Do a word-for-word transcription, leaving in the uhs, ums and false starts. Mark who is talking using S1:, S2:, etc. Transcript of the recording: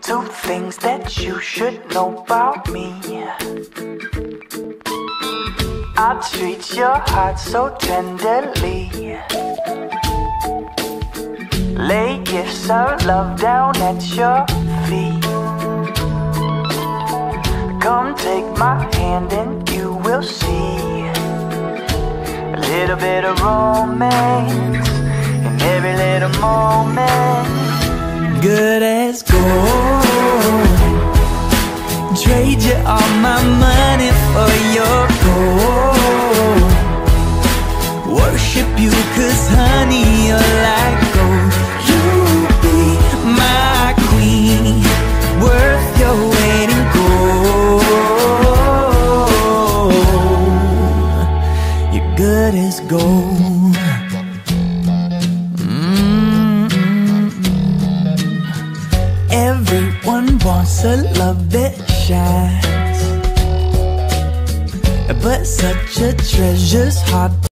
S1: Two things that you should know about me. I treat your heart so tenderly. Lay gifts of love down at your feet. Come take my hand and you will see a little bit of romance in every little moment. Good as gold. Trade you all my money for your gold. Worship you cause honey you're like gold. You be my queen, worth your weight in gold. You're good as gold. Everyone wants a love that shines, but such a treasure's hard